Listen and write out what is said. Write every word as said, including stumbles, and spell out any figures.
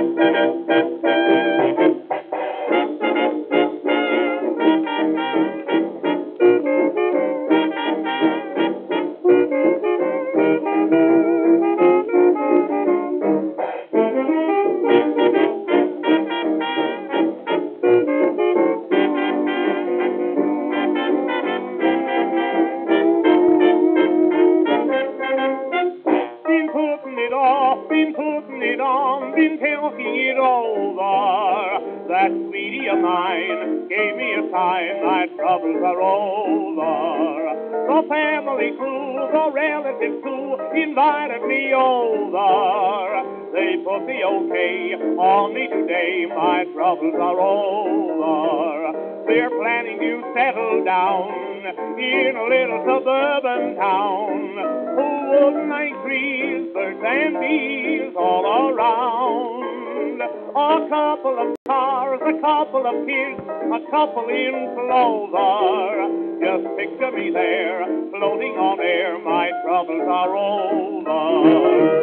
Been putting it on, been talking it over. That sweetie of mine gave me a sign my troubles are over. The family crew, the relatives too, invited me over. They put the okay on me today, my troubles are over. They're planning to settle down in a little suburban town. Wood, nice trees, birds and bees all around. A couple of cars, a couple of kids, a couple in clover. Just picture me there, floating on air, my troubles are over.